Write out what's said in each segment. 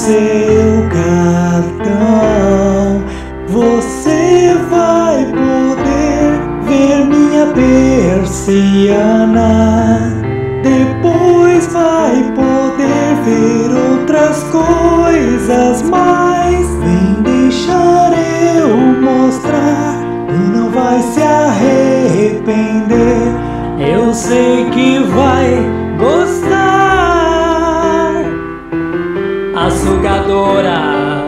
seu cartão, você vai poder ver minha persiana. Depois vai poder ver outras coisas mais. Vem deixar eu mostrar, tu não vai se arrepender. Eu sei que vai gostar. A sugadora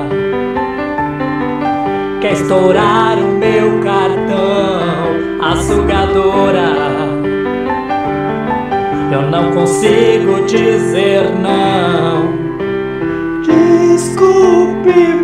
quer estourar o meu cartão. A sugadora, eu não consigo dizer não. Desculpe,